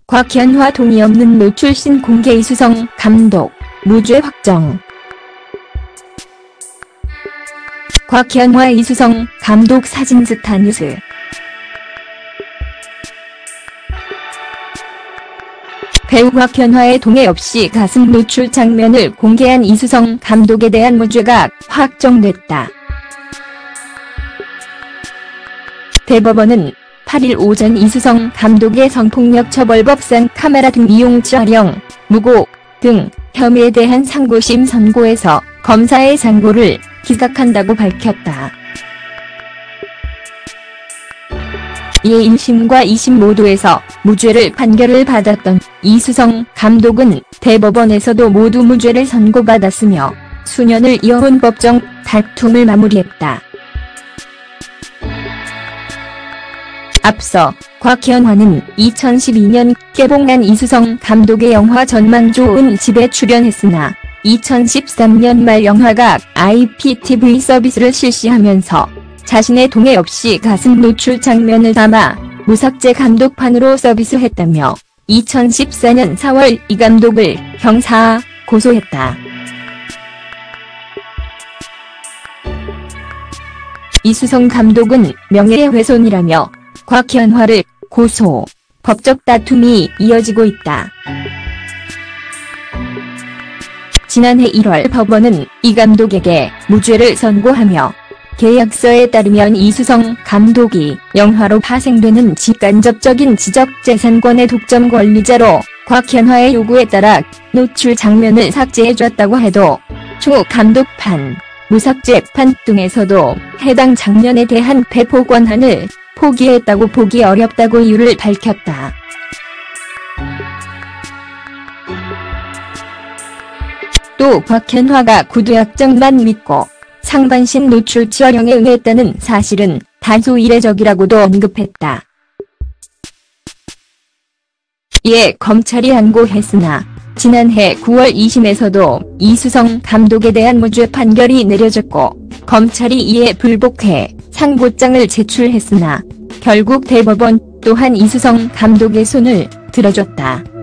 곽현화 동의 없는 노출 신 공개. 이수성 감독 무죄 확정. 곽현화 이수성 감독 사진 스타 뉴스. 배우 곽현화의 동의 없이 가슴 노출 장면을 공개한 이수성 감독에 대한 무죄가 확정됐다. 대법원은 8일 오전 이수성 감독의 성폭력 처벌법상 카메라 등 이용 촬영, 무고 등 혐의에 대한 상고심 선고에서 검사의 상고를 기각한다고 밝혔다. 이에 1심과 2심 모두에서 무죄를 판결을 받았던 이수성 감독은 대법원에서도 모두 무죄를 선고받았으며 수년을 이어온 법정 다툼을 마무리했다. 앞서 곽현화는 2012년 개봉한 이수성 감독의 영화 전망 좋은 집에 출연했으나 2013년 말 영화가 IPTV 서비스를 실시하면서 자신의 동의 없이 가슴 노출 장면을 담아 무삭제 감독판으로 서비스했다며 2014년 4월 이 감독을 형사 고소했다. 이수성 감독은 명예훼손이라며 곽현화를 고소, 법적 다툼이 이어지고 있다. 지난해 1월 법원은 이 감독에게 무죄를 선고하며 계약서에 따르면 이수성 감독이 영화로 파생되는 직간접적인 지적재산권의 독점 권리자로 곽현화의 요구에 따라 노출 장면을 삭제해줬다고 해도 초 감독판, 무삭제판 등에서도 해당 장면에 대한 배포 권한을 포기했다고 보기 어렵다고 이유를 밝혔다. 또 곽현화가 구두 약정만 믿고 상반신 노출 촬영에 응했다는 사실은 다소 이례적이라고도 언급했다. 이에 검찰이 항고했으나 지난해 9월 2심에서도 이수성 감독에 대한 무죄 판결이 내려졌고 검찰이 이에 불복해 상고장을 제출했으나 결국 대법원 또한 이수성 감독의 손을 들어줬다.